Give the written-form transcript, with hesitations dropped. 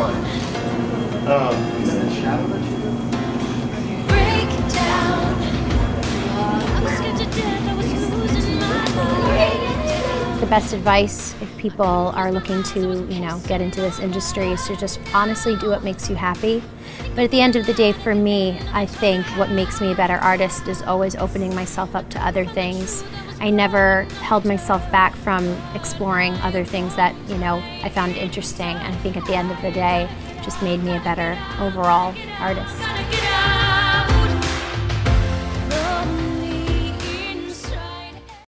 Is that a shadow that you do? Break down. I was scared to death, I was losing my mind. The best advice if people are looking to, get into this industry is to just honestly do what makes you happy. But at the end of the day, for me, I think what makes me a better artist is always opening myself up to other things. I never held myself back from exploring other things that, I found interesting. And I think at the end of the day, it just made me a better overall artist.